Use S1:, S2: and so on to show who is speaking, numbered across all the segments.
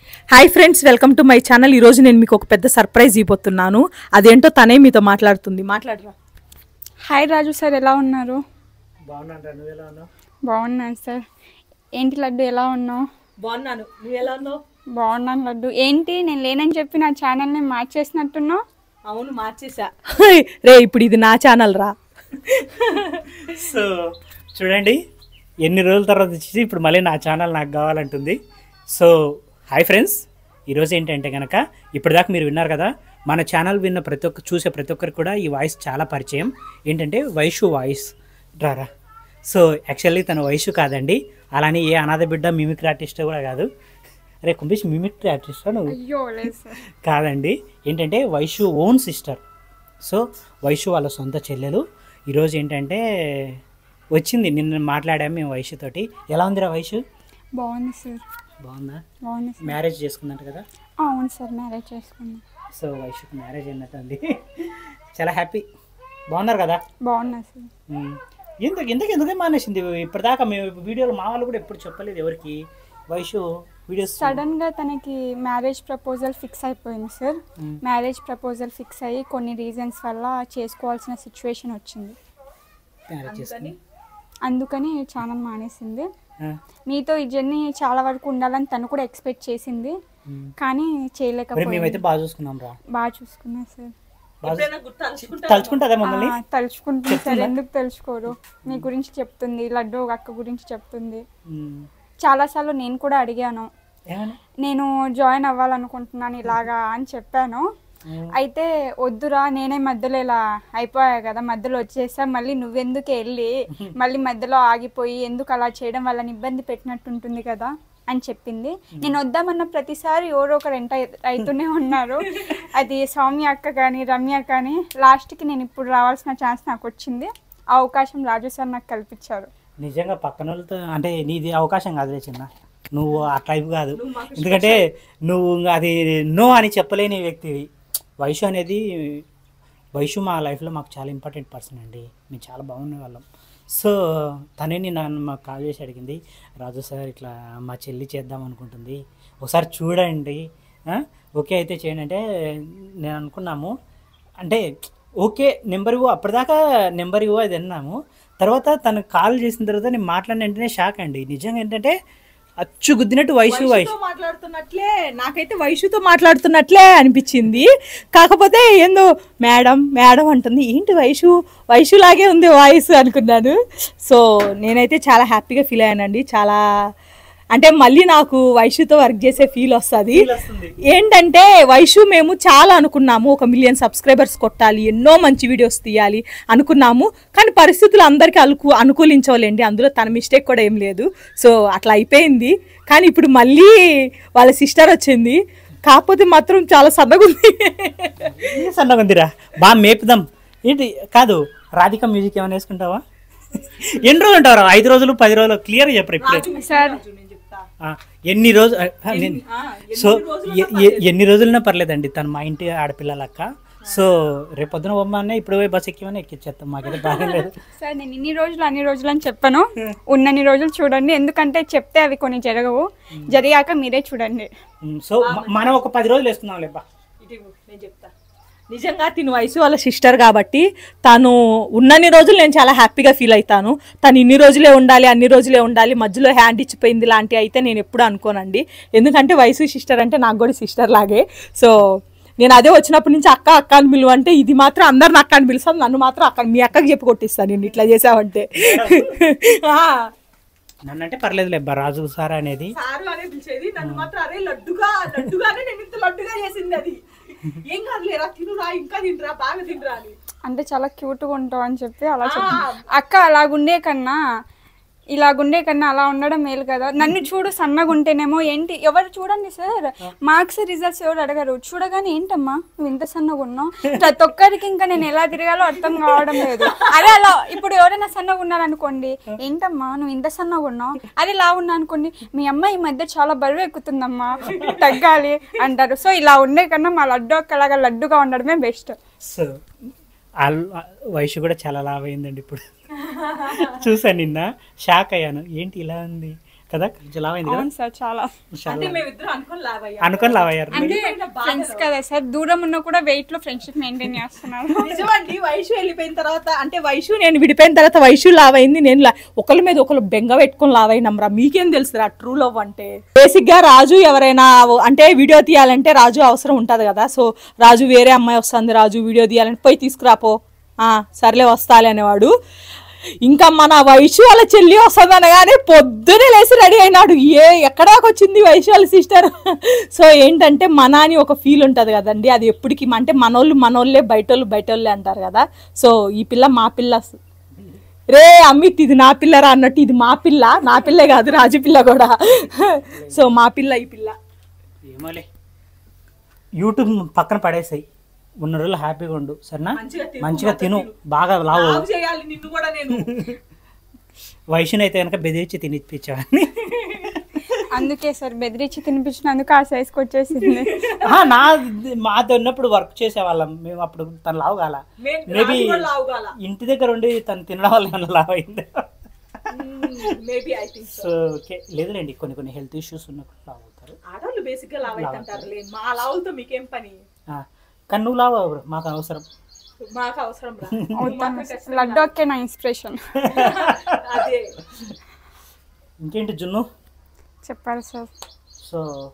S1: Hi friends, welcome to my channel. ఈరోజు నేను మీకు ఒక పెద్ద సర్ప్రైజ్ ఇవ్వబోతున్నాను. అదేంటో తనే మీతో మాట్లాడుతుంది. మాట్లాడరా.
S2: హాయ్ రాజు సార్, ఎలా ఉన్నారు?
S1: బాగున్నాను
S2: సార్. ఏంటి లడ్డు, ఎలా ఉన్నావు?
S1: బాగున్నాను, నువ్వు ఎలా ఉన్నావు?
S2: బాగున్నాను లడ్డు. ఏంటి నేను లేనని చెప్పి నా ఛానల్ని మార్చేసినట్టున్నావు?
S1: అవును, మార్చేసా రే. ఇప్పుడు ఇది నా ఛానల్ రా.
S3: సో చూడండి, ఎన్ని రోజుల తర్వాత వచ్చేసి ఇప్పుడు మళ్ళీ నా ఛానల్ నాకు కావాలంటుంది. సో హాయ్ ఫ్రెండ్స్, ఈరోజు ఏంటంటే కనుక ఇప్పటిదాకా మీరు విన్నారు కదా, మన ఛానల్ విన్న చూసే ప్రతి ఒక్కరికి కూడా ఈ వాయిస్ చాలా పరిచయం. ఏంటంటే వైషు వాయిస్ రారా. సో యాక్చువల్లీ తన వైషు కాదండి, అలానే ఏ అనాథ బిడ్డ మిమిక్రీ ఆర్టిస్ట్ కూడా కాదు. అరే కుంభేష్, మిమిక్రీ ఆర్టిస్టా నువ్వు? కాదండి, ఏంటంటే Vaishu own sister. So Vaishu వాళ్ళ సొంత చెల్లెలు. ఈరోజు ఏంటంటే వచ్చింది, నిన్న మాట్లాడాము మేము వైషుతోటి. ఎలా ఉందిరా వైషు?
S2: బాగుంది సార్.
S3: బాగుందా?
S2: బాగుంది.
S3: మ్యారేజ్ చేసుకున్నట్టు కదా?
S2: అవును సార్, మ్యారేజ్ చేసుకున్నాం.
S3: సో వైషుకి మ్యారేజ్ అయినట్టు అండి. చాలా హ్యాపీ. బాగున్నారు కదా?
S2: బాగున్నా సార్.
S3: ఎందుకే మానేసింది ఇప్పటిదాకా? మేము వీడియోలో మా వాళ్ళు కూడా ఎప్పుడు చెప్పలేదు ఎవరికి. వైషు వీడియోస్
S2: సడన్ గా తనకి మ్యారేజ్ ప్రపోజల్ ఫిక్స్ అయిపోయింది సార్. మ్యారేజ్ ప్రపోజల్ ఫిక్స్ అయ్యి కొన్ని రీజన్స్ వల్ల చేసుకోవాల్సిన సిచ్యువేషన్ వచ్చింది. అందుకని ఛానల్ మానేసింది. మీతో ఈ జర్నీ చాలా వరకు ఉండాలని తను కూడా ఎక్స్పెక్ట్ చేసింది, కానీ చేయలేకపోయింది. బాగా చూసుకున్నా సార్. తలుచుకుంటుంది సార్, ఎందుకు తలుచుకోరు? మీ గురించి చెప్తుంది, లడ్డు అక్క గురించి చెప్తుంది. చాలాసార్లు నేను కూడా అడిగాను, నేను జాయిన్ అవ్వాలనుకుంటున్నాను ఇలాగా అని చెప్పాను. అయితే వద్దురా, నేనే మధ్యలో ఇలా అయిపోయా కదా, మధ్యలో వచ్చేసా, మళ్ళీ నువ్వెందుకు వెళ్ళి మళ్ళీ మధ్యలో ఆగిపోయి ఎందుకు అలా చేయడం, వాళ్ళని ఇబ్బంది పెట్టినట్టు ఉంటుంది కదా అని చెప్పింది. నేను వద్దామన్న ప్రతిసారి ఎవరో ఒకరు అవుతూనే ఉన్నారు. అది సౌమ్య అక్క కానీ రమ్య కానీ. లాస్ట్కి నేను ఇప్పుడు రావాల్సిన ఛాన్స్ నాకు వచ్చింది. ఆ అవకాశం రాజు సార్ నాకు కల్పించారు.
S3: నిజంగా పక్కన వాళ్ళతో అంటే నీది అవకాశం కాదులే చిన్న, నువ్వు ఆ టైప్ కాదు. ఎందుకంటే నువ్వు అది నో అని చెప్పలేని వ్యక్తివి. వైషు అనేది, వైషు మా లైఫ్లో మాకు చాలా ఇంపార్టెంట్ పర్సన్ అండి. మేము చాలా బాగున్న వాళ్ళం. సో తనే నన్ను మాకు కాల్ చేసి అడిగింది, రాజు సార్ ఇట్లా మా చెల్లి చేద్దాం అనుకుంటుంది, ఒకసారి చూడండి, ఓకే అయితే చేయండి అంటే నేను అనుకున్నాము. అంటే ఓకే నెంబర్ ఇవ్వు, అప్పటిదాకా నెంబర్ ఇవ్వు అది అన్నాము. తర్వాత తను కాల్ చేసిన తర్వాత నేను మాట్లాడిన వెంటనే షాక్ అండి. నిజంగా ఏంటంటే అచ్చు గుద్దినట్టు వైషు
S1: మాట్లాడుతున్నట్లే, నాకైతే వైషుతో మాట్లాడుతున్నట్లే అనిపించింది. కాకపోతే ఏందో మేడం మేడం అంటుంది, ఏంటి వైషులాగే ఉంది వాయిస్ అనుకున్నాను. సో నేనైతే చాలా హ్యాపీగా ఫీల్ అయ్యానండి. చాలా అంటే మళ్ళీ నాకు వైషుతో వర్క్ చేసే ఫీల్ వస్తుంది. ఏంటంటే వైషు మేము చాలా అనుకున్నాము, 1 మిలియన్ సబ్స్క్రైబర్స్ కొట్టాలి, ఎన్నో మంచి వీడియోస్ తీయాలి అనుకున్నాము. కానీ పరిస్థితులు అందరికీ అనుకూలించవాలండి, అందులో తన మిస్టేక్ కూడా ఏం లేదు. సో అట్లా అయిపోయింది. కానీ ఇప్పుడు మళ్ళీ వాళ్ళ సిస్టర్ వచ్చింది, కాకపోతే మాత్రం చాలా సన్నగా
S3: ఉందిరా. బాగా మేపుదాం. ఏంటి కాదు, రాధిక మ్యూజిక్ ఏమైనా వేసుకుంటావా? ఎన్ని రోజులు ఉంటావు? 5 రోజులు 10 రోజులు? క్లియర్ చెప్పరు ఇప్పుడు
S2: సార్.
S3: ఎన్ని రోజులు? సో ఎన్ని రోజులైనా పర్లేదండి, తను మా ఇంటి ఆడపిల్ల లెక్క. సో రేపొద్దున బొమ్మనే ఇప్పుడు పోయి బస్ ఎక్కిమని ఎక్కిచ్చేస్తాం, మాకైతే బాగాలేదు
S2: సార్. నేను ఇన్ని రోజులు అన్ని రోజులు అని చెప్పాను, ఉన్నన్ని రోజులు చూడండి. ఎందుకంటే చెప్తే అవి కొన్ని జరగవు, జరిగాక మీరే చూడండి.
S3: సో మనం ఒక 10 రోజులు వేసుకుందాం లేబ్బా.
S1: నేను చెప్తా, నిజంగా తిను వయసు వాళ్ళ సిస్టర్ కాబట్టి తను ఉన్నన్ని రోజులు నేను చాలా హ్యాపీగా ఫీల్ అవుతాను. తను ఇన్ని రోజులే ఉండాలి, అన్ని రోజులే ఉండాలి, మధ్యలో హ్యాండ్ ఇచ్చిపోయింది లాంటివి అయితే నేను ఎప్పుడు అనుకోనండి. ఎందుకంటే వయసు సిస్టర్ అంటే నాకు కూడా సిస్టర్ లాగే. సో నేను అదే వచ్చినప్పటి నుంచి అక్క అక్క అని పిలువ అంటే, ఇది మాత్రం అందరిని అక్క అని పిలుస్తాను, నన్ను మాత్రం అక్క మీ అక్కకి చెప్పి కొట్టిస్తాను నేను ఇట్లా చేసావంటే.
S3: నన్ను అంటే పర్లేదు లేబ్బా, రాజు సార్ అనేది
S1: పిలిచేది, నన్ను మాత్రం అరే లడ్డుగానే నేను ఇంత లడ్డుగా చేసింది. అది ఏం కాదు లేరా, తినురా, ఇంకా తినరా, బాగా తినరా అని.
S2: అంటే చాలా క్యూట్గా ఉంటావు అని చెప్పి అలా అక్క అలాగుండే కన్నా అలా ఉండడం మేలు కదా. నన్ను చూడు సన్నగా ఉంటేనేమో ఏంటి, ఎవరు చూడండి సార్, మార్క్స్ రిజల్ట్స్ ఎవరు అడగరు, చూడగానే ఏంటమ్మా నువ్వు ఇంత సన్నగా ఉన్నావు, ప్రతి ఒక్కరికి ఇంకా నేను ఎలా తిరగాలో అర్థం కావడం లేదు. అదే అలా ఇప్పుడు ఎవరైనా సన్నగా ఉన్నారనుకోండి, ఏంటమ్మా నువ్వు ఇంత సన్నగా ఉన్నావు, అది లా ఉన్నా అనుకోండి, మీ అమ్మ ఈ మధ్య చాలా బరువు ఎక్కుతుందమ్మా, తగ్గాలి అంటారు. సో ఇలా ఉండే కన్నా మా లడ్డు అక్కలాగా లడ్డుగా ఉండడమే బెస్ట్.
S3: సో వయసు కూడా చాలా లాభ అయిందండి ఇప్పుడు. చూసాను నిన్న, షాక్ అయ్యాను, ఏంటి ఇలా ఉంది కదా కొంచెం లావ్ అయింది కదా
S2: అవును సార్ చాలా.
S1: అంటే మేమిద్దరం అనుకుని లావ్ అయ్యాం.
S3: అనుకొని లావ్ అయ్యారు
S2: అంటే ఫ్రెండ్స్ కదా సార్, దూరం ఉన్నా కూడా వెయిట్ లో ఫ్రెండ్షిప్ మెయింటైన్ చేస్తున్నారు.
S1: నిజమండి, వైషు వెళ్ళిపోయిన తర్వాత అంటే వైషు నేను విడిపోయిన తర్వాత వైషు లావ్ అయింది, నేను ఒకళ్ళ మీద ఒకళ్ళు బెంగ పెట్టుకొని లావ్ అయినాం రా. మీకేం తెలుసురా ట్రూ లవ్ అంటే? బేసిక్ గా రాజు ఎవరైనా అంటే వీడియో తీయాలంటే రాజు అవసరం ఉంటది కదా. సో రాజు వేరే అమ్మాయి వస్తుంది, రాజు వీడియో తీయాలంటే పోయి తీసుకురాపో, సర్లే వస్తాలే అనేవాడు. ఇంకా మన వైషు వాళ్ళ చెల్లి వస్తుంది అనగానే పొద్దునే లేచి రెడీ అయినాడు. ఎక్కడాకి వచ్చింది వైషు వాళ్ళ సిస్టర్. సో ఏంటంటే మన అని ఒక ఫీల్ ఉంటుంది కదండి, అది ఎప్పటికీ అంటే మనోళ్ళే బయటోళ్ళే అంటారు కదా. సో ఈ పిల్ల మా పిల్ల రే అమిత్, ఇది నా పిల్లరా అన్నట్టు ఇది మా పిల్ల, నా పిల్లే కాదు రాజు పిల్ల కూడా. సో మా పిల్ల ఈ పిల్ల.
S3: ఏమోలే, యూట్యూబ్ పక్కన పడేసాయి, ఉన్న రోజులు హ్యాపీగా ఉండు సరేనా, మంచిగా తిను, బాగా లావు. వైష్ణవి అయితే కనుక బెదిరించి తినిపించావని,
S2: అందుకే సార్ బెదిరించి తినిపించినందుకు ఆ సైజ్కి వచ్చేసింది.
S3: మాతో ఉన్నప్పుడు వర్క్ చేసేవాళ్ళం మేము, అప్పుడు తను లావు కాల, మేబీ ఇంటి దగ్గర ఉండి తను తినడం వల్ల ఏమన్నా లావు అయింది. సో ఓకే, లేదులేండి కొన్ని హెల్త్ ఇష్యూస్ ఉన్నప్పుడు లావు అవుతారు.
S1: ఆడవాళ్ళు బేసిక్ గా లావు అవుతుంటారు, మా లావులతో మీకేం పని?
S3: కానీ నువ్వు లావు మాకు అవసరం,
S1: మాకు అవసరం.
S2: లడ్డు ఒకే నా ఇన్స్పిరేషన్.
S1: అదే
S3: ఇంకేంటి జున్ను
S2: చెప్పాలి సార్.
S3: సో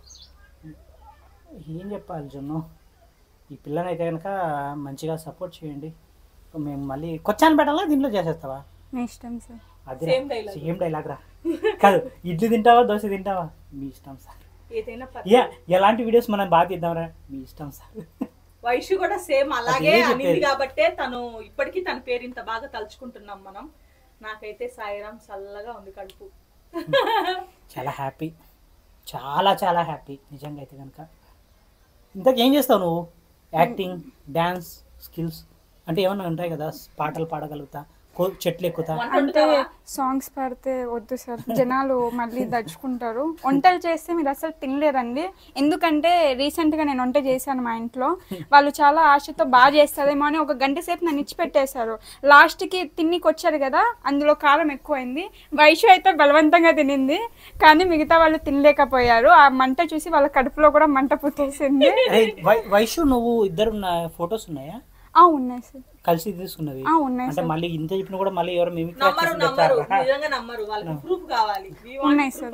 S3: ఏం చెప్పాలి జున్ను, ఈ పిల్లని అయితే కనుక మంచిగా సపోర్ట్ చేయండి. మేము మళ్ళీ కొచ్చాను పెట్టాలా దీంట్లో చేసేస్తావా?
S2: మీ ఇష్టం సార్.
S3: అదే సేమ్ డైలాగ్ రా. కాదు, ఇడ్లీ తింటావా దోశ తింటావా మీ ఇష్టం సార్. ఎలాంటి వీడియోస్ మనం బాగా తీద్దాంరా మీ ఇష్టం సార్.
S1: వైషు కూడా సేమ్ అలాగే అనింది కాబట్టే తను ఇప్పటికీ తన పేరు ఇంత బాగా తలుచుకుంటున్నాం మనం. నాకైతే సాయిరామ్ చల్లగా ఉంది కడుపు.
S3: చాలా హ్యాపీ, చాలా హ్యాపీ నిజంగా అయితే కనుక. ఇంతకేం చేస్తావు నువ్వు? యాక్టింగ్, డ్యాన్స్ స్కిల్స్ అంటే ఏమన్నా ఉంటాయి కదా, పాటలు పాడగలుగుతా, చెట్లు ఎక్కుతా
S2: అంటే సాంగ్స్ పాడితే వద్దు సార్, జనాలు మళ్ళీ దడుచుకుంటారు. వంటలు చేస్తే మీరు అసలు తినలేరండి. ఎందుకంటే రీసెంట్గా నేను వంట చేశాను మా ఇంట్లో, వాళ్ళు చాలా ఆశతో బాగా చేస్తారేమో అని ఒక గంట సేపు నన్ను ఇచ్చిపెట్టేశారు. లాస్ట్కి తిన్నికి వచ్చారు కదా, అందులో కారం ఎక్కువైంది. వైషు అయితే బలవంతంగా తినింది, కానీ మిగతా వాళ్ళు తినలేకపోయారు. ఆ మంట చూసి వాళ్ళ కడుపులో కూడా మంట పుట్టేసింది.
S3: వైషు నువ్వు ఇద్దరు ఫొటోస్ ఉన్నాయా?
S2: ఉన్నాయి సార్,
S3: కలిసి తీసుకున్నది.
S2: ఉన్నాయి
S3: అంటే మళ్ళీ ఇంత చెప్పిన కూడా మళ్ళీ ఎవరు మేము
S2: ఉన్నాయి సార్.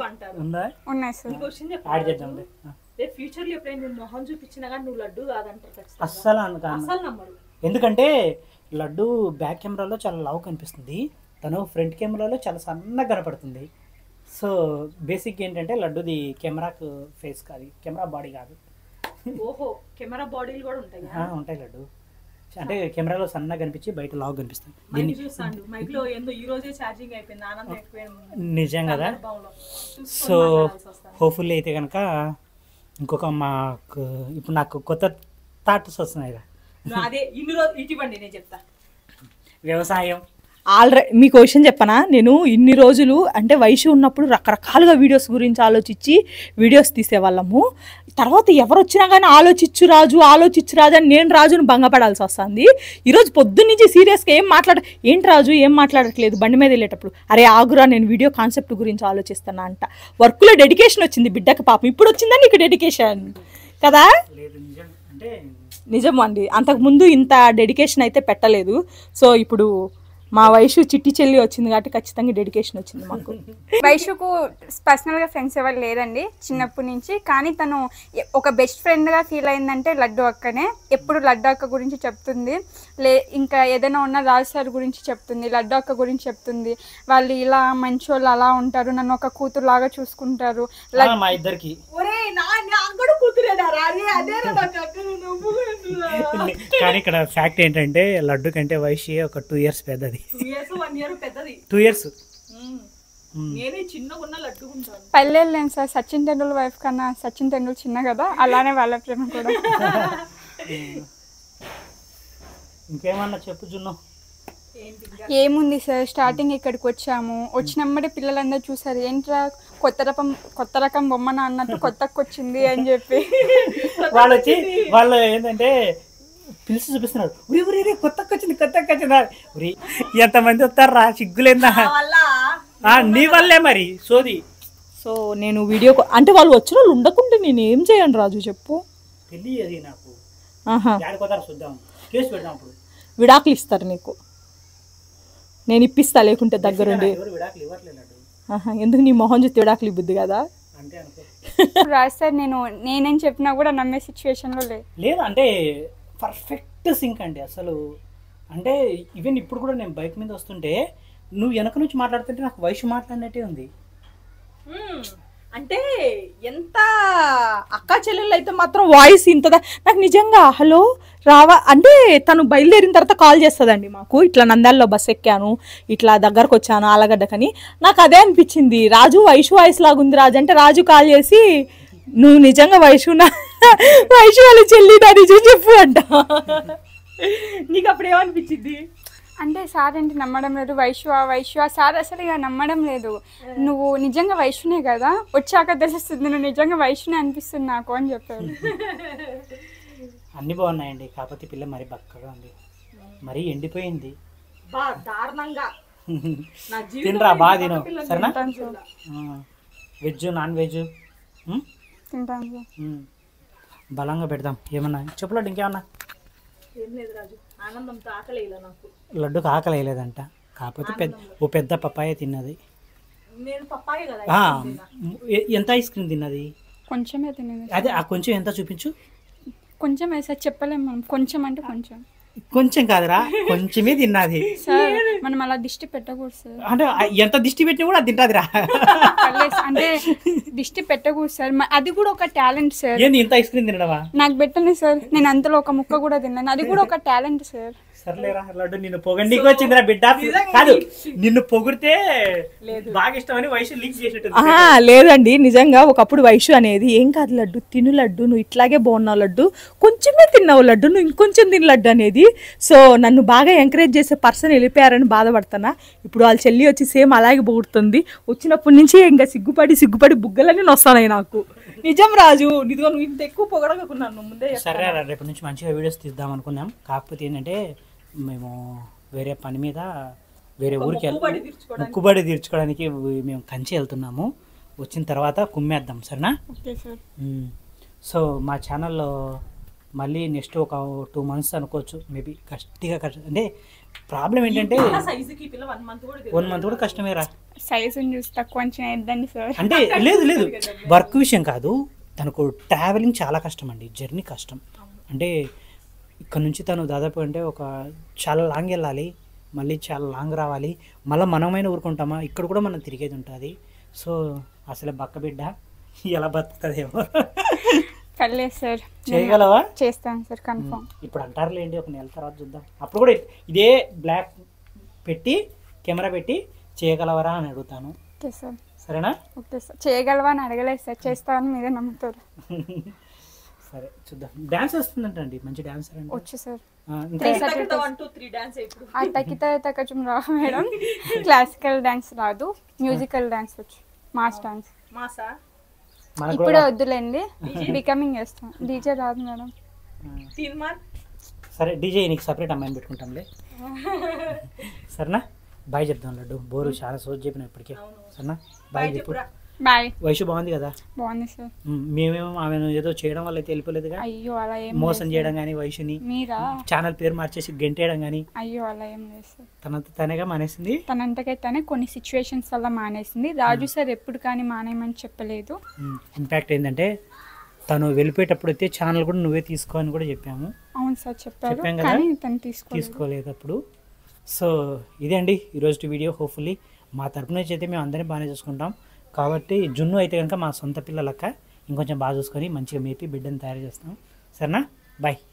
S3: యాడ్ చేద్దాం.
S1: ఫ్యూచర్ లో ఎప్పుడైనా మొహం చూపించినా కానీ నువ్వు లడ్డు కాదంటారు
S3: అస్సలు. ఎందుకంటే లడ్డు బ్యాక్ కెమెరాలో చాలా లావు కనిపిస్తుంది, తను ఫ్రంట్ కెమెరాలో చాలా సన్నగా కనపడుతుంది. సో బేసిక్ ఏంటంటే లడ్డుది కెమెరాకు ఫేస్ కాదు, కెమెరా బాడీ కాదు.
S1: ఓహో, కెమెరా బాడీలు కూడా ఉంటాయి.
S3: ఉంటాయి లడ్డు, అంటే కెమెరాలో సన్నగా కనిపించి బయట లావు కనిపిస్తుంది. నిజం కదా. సో హోప్ఫుల్లీ అయితే కనుక ఇంకొక మాకు ఇప్పుడు నాకు కొత్త థాట్స్ వస్తున్నాయి కదా, వ్యవసాయం.
S1: ఆల్రెడీ మీ క్వశ్చన్ చెప్పనా, నేను ఇన్ని రోజులు అంటే వైషు ఉన్నప్పుడు రకరకాలుగా వీడియోస్ గురించి ఆలోచించి వీడియోస్ తీసేవాళ్ళము. తర్వాత ఎవరు వచ్చినా కానీ ఆలోచించు రాజు అని నేను రాజును భంగపడాల్సి వస్తుంది. ఈరోజు పొద్దున్నుంచి సీరియస్గా ఏంటి రాజు ఏం మాట్లాడట్లేదు బండి మీద వెళ్ళేటప్పుడు, అరే ఆగురా నేను వీడియో కాన్సెప్ట్ గురించి ఆలోచిస్తున్నా అంట. వర్క్లో డెడికేషన్ వచ్చింది బిడ్డకి, పాపం ఇప్పుడు వచ్చిందని నీకు డెడికేషన్ కదా. నిజం అండి, అంతకుముందు ఇంత డెడికేషన్ అయితే పెట్టలేదు. సో ఇప్పుడు మా వైషు చిట్టి చెల్లి వచ్చింది కాబట్టి ఖచ్చితంగా డెడికేషన్ వచ్చింది మాకు.
S2: వైషుకు పర్సనల్గా ఫ్రెండ్స్ ఎవరు లేరండి చిన్నప్పటి నుంచి, కానీ తను ఒక బెస్ట్ ఫ్రెండ్గా ఫీల్ అయిందంటే లడ్డు అక్కనే. ఎప్పుడు లడ్డు అక్క గురించి చెప్తుంది, ఇంకా ఏదైనా ఉన్న రాజు సార్ గురించి చెప్తుంది, లడ్డు అక్క గురించి చెప్తుంది. వాళ్ళు ఇలా మంచోళ్ళు అలా ఉంటారు, నన్ను ఒక కూతురు లాగా చూసుకుంటారు.
S3: మా ఇద్దరికి కానీ ఇక్కడ ఫ్యాక్ట్ ఏంటంటే లడ్డు కంటే వైషు ఒక 2 years పెద్దది. 2 years.
S2: పల్లెలు సార్, సచిన్ టెండూల్కర్ వైఫ్ కన్నా సచిన్ టెండూల్కర్ చిన్న కదా, అలానే వాళ్ళ ప్రేమ కూడా.
S3: ఇంకేమన్నా చెప్పు జున్ను.
S2: ఏముంది సార్, స్టార్టింగ్ ఇక్కడికి వచ్చాము, వచ్చినమ్మడే పిల్లలందరూ చూసారు, ఏంట్రా కొత్త రకం బొమ్మన అన్నట్టు కొత్తకు వచ్చింది అని చెప్పి
S3: వాళ్ళు ఏంటంటే పిలిచి చూపిస్తున్నారు, కొత్తకు వచ్చింది. ఎంతమంది వస్తారా సిగ్గులేదా? నీ వల్లే మరి సోది
S1: సో నేను అంటే వాళ్ళు వచ్చిన వాళ్ళు ఉండకుంటే నేను ఏం చేయను రాజు చెప్పు.
S3: తెలియదు నాకు.
S1: ఆహా,
S3: చూద్దాం, కేసు పెడదాం. అప్పుడు
S1: విడాకులు ఇస్తారు నీకు, నేను ఇప్పిస్తా లేకుంటే దగ్గరుండి.
S3: ఎవరు విడాకులు ఇవ్వట్లేదు.
S1: ఆహా, ఎందుకు నీ మొహం చూస్తే విడాకులు ఇవ్వద్దు కదా
S3: అంటే అనుకో.
S2: రాజ్ సార్ నేనేం చెప్పినా కూడా నమ్మే సిచ్యువేషన్లో
S3: లేదు. అంటే పర్ఫెక్ట్ సింక్ అండి అసలు. అంటే ఈవెన్ ఇప్పుడు కూడా నేను బైక్ మీద వస్తుంటే నువ్వు వెనక నుంచి మాట్లాడుతుంటే నాకు వయసు మాట్లాడినట్టే ఉంది.
S1: అంటే ఎంత అక్కా చెల్లెళ్ళు అయితే మాత్రం వాయిస్ ఇంతదా నాకు నిజంగా. హలో రావా అంటే తను బయలుదేరిన తర్వాత కాల్ చేస్తుందండి మాకు, ఇట్లా నంద్యాలలో బస్ ఎక్కాను, ఇట్లా దగ్గరకు వచ్చాను ఆలగడ్డకని. నాకు అదే అనిపించింది, రాజు వైషు వాయిస్ లాగుంది రాజు అంటే, రాజు కాల్ చేసి నువ్వు నిజంగా వైషు వాళ్ళ చెల్లి నా నిజం చెప్పు అంట. నీకు అప్పుడు ఏమనిపించింది?
S2: అంటే సార్ అంటే నమ్మడం లేదు, వైశ్వ సార్ అసలు ఇక నమ్మడం లేదు. నువ్వు నిజంగా వైశ్వనే కదా, వచ్చాక తెలుస్తుంది నువ్వు నిజంగా వైశ్వనే అనిపిస్తుంది నాకు అని చెప్పారు.
S3: అన్ని బాగున్నాయండి, కాకపోతే పిల్ల మరీ బక్కగా ఉంది, మరీ ఎండిపోయింది. తినరా బాగా తిను సరేనా. వెజ్ నాన్ వెజ్
S2: తింటాను
S3: బలంగా పెడదాం. ఏమన్నా చెప్పులడ్డు ఇంకేమన్నా? లడ్డుకు ఆకలి వేయలేదంట, కాకపోతే పెద్ద పప్పాయ తిన్నది. ఎంత ఐస్ క్రీమ్ తిన్నది?
S2: కొంచెమే తిన్నది.
S3: అదే ఆ కొంచెం ఎంత చూపించు.
S2: కొంచెం సార్ చెప్పలేము మనం, కొంచెం అంటే కొంచెం.
S3: కొంచెం కాదురా, కొంచెమే తిన్నది
S2: సార్. మనం అలా దిష్టి పెట్టకూడదు సార్.
S3: అంటే ఎంత దిష్టి పెట్టినా కూడా తింటాదిరా.
S2: అంటే దిష్టి పెట్టకూడదు సార్, అది కూడా ఒక టాలెంట్ సార్.
S3: ఏంది ఇంత ఐస్ క్రీమ్ తినడమా?
S2: నాకు పెట్టండి సార్, నేను అంతలో ఒక ముక్క కూడా తిన్నాను, అది కూడా ఒక టాలెంట్ సార్.
S3: సర్లేరా లడ్డు, నిన్ను పొగండికి వచ్చిందిరా బిడ్డ. కాదు, నిన్ను పొగిడితే బాగా ఇష్టమని వైషు లీక్ చేసినట్టు.
S1: లేదండి, నిజంగా ఒకప్పుడు వైషు అనేది ఏం కాదు లడ్డు తిను లడ్డు, నువ్వు ఇట్లాగే బాగున్నావు లడ్డు, కొంచెమే తిన్నావు లడ్డు, నువ్వు ఇంకొంచెం తిని లడ్డు అనేది. సో నన్ను బాగా ఎంకరేజ్ చేసే పర్సన్ వెళ్ళిపోయారని బాధపడుతున్నా. ఇప్పుడు వాళ్ళ చెల్లి వచ్చి సేమ్ అలాగే పొగుడుతుంది. వచ్చినప్పటి నుంచి ఇంకా సిగ్గుపడి బుగ్గలన్నీ వస్తాయి నాకు. నిజం రాజు, నిజంగా నువ్వు ఇంత ఎక్కువ పొగడకున్నాను ముందే.
S3: సరే రేపటి నుంచి మంచిగా వీడియోస్ తీద్దాం అనుకున్నాం, కాకపోతే ఏంటంటే మేము వేరే పని మీద వేరే ఊరికి ముక్కుబడి తీర్చుకోవడానికి మేము కంచి వెళ్తున్నాము. వచ్చిన తర్వాత కుమ్మేద్దాం సరేనా. సో మా ఛానల్లో మళ్ళీ నెక్స్ట్ ఒక 2 months అనుకోవచ్చు మేబీ. గట్టిగా అంటే ప్రాబ్లం ఏంటంటే 1 month కూడా కష్టమేరా.
S2: సైజుని చూసి తక్కువ అంచనా వేయద్దండి సార్.
S3: అంటే లేదు వర్క్ విషయం కాదు, తనకు ట్రావెలింగ్ చాలా కష్టం అండి, జర్నీ కష్టం. అంటే ఇక్కడ నుంచి తను దాదాపు అంటే చాలా లాంగ్ వెళ్ళాలి, మళ్ళీ చాలా లాంగ్ రావాలి, మళ్ళీ మనమైనా ఊరుకుంటామా, ఇక్కడ కూడా మనం తిరిగేది ఉంటుంది. సో అసలు బక్క బిడ్డ ఎలా బతుకుతుందేమో.
S2: పర్లేదు సార్,
S3: చేయగలవా?
S2: చేస్తాను సార్ కన్ఫర్మ్.
S3: ఇప్పుడు అంటారులేండి, ఒక నెల తర్వాత చూద్దాం. అప్పుడు కూడా ఇదే బ్లాక్ పెట్టి కెమెరా పెట్టి చేయగలవరా అని అడుగుతాను.
S2: Okay sir.
S3: సరేనా?
S2: Okay sir. చేయగలవా అని అడగలేదు సార్, చేస్తామని మీరే నమ్ముతారు.
S3: సరే చూద్దాం. డాన్స్ వస్తుందంటండి, మంచి డాన్సర్ అండి.
S2: వచ్చు సార్. కొంచెం రా మేడం, క్లాసికల్ డాన్స్ రాదు, మ్యూజికల్ డాన్స్ వచ్చు, మాస్ డాన్స్. ఇప్పుడే వద్దులేండి, బికమింగ్ చేస్తాం. డీజే రాదు మేడం.
S3: సరే డీజే నీకు సపరేట్ అమ్మాయిని పెట్టుకుంటాంలే. సరేనా? బాయ్ చెప్తాం లడ్డు, బోరు చాలా సోజ్ చెప్పిన ఇప్పటికే. సరేనా? బాయ్ చెప్పు.
S2: బాయ్.
S3: వయసు బాగుంది కదా?
S2: బాగుంది సార్.
S3: మేమేమో ఆమెను ఏదో చేయడం వల్ల అయితే వెళ్ళిపోలేదుగా.
S2: అయ్యో అలా ఏం
S3: మోసం చేయడం కానీ, వయసుని
S2: మీరా
S3: ఛానల్ పేరు మార్చేసి గెంటేయడం కానీ.
S2: అయ్యో అలా ఏం లేదు సార్.
S3: తనంత తనేగా మానేసింది.
S2: తనంతకైతేనే కొన్ని సిచ్యువేషన్స్ వల్ల మానేసింది. రాజు సార్ ఎప్పుడు కానీ మానేయమని చెప్పలేదు.
S3: ఇంపాక్ట్ ఏంటంటే తను వెళ్ళిపోయేటప్పుడు అయితే ఛానల్ కూడా నువ్వే తీసుకో అని కూడా చెప్పాము.
S2: అవును సార్ చెప్పారు,
S3: చెప్పాం కదా,
S2: కానీ తను
S3: తీసుకోలేదు అప్పుడు. సో ఇదే అండి ఈరోజు వీడియో. హోప్ఫుల్లీ మా తరపు నుంచి అయితే మేము అందరినీ బాగానే చూసుకుంటాం. కాబట్టి జున్ను అయితే కనుక మా సొంత పిల్లలక్క, ఇంకొంచెం బాగా చూసుకొని మంచిగా మేపి బిడ్డను తయారు చేస్తాం. సరేనా? బాయ్.